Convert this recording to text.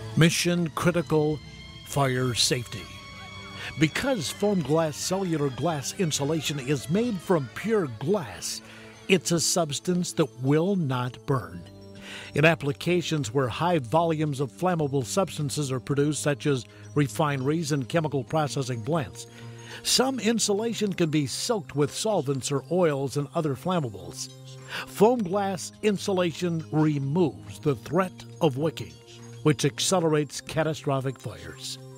Mission critical fire safety. Because foam glass cellular glass insulation is made from pure glass, it's a substance that will not burn. In applications where high volumes of flammable substances are produced, such as refineries and chemical processing plants, some insulation can be soaked with solvents or oils and other flammables. Foam glass insulation removes the threat of wicking, which accelerates catastrophic fires.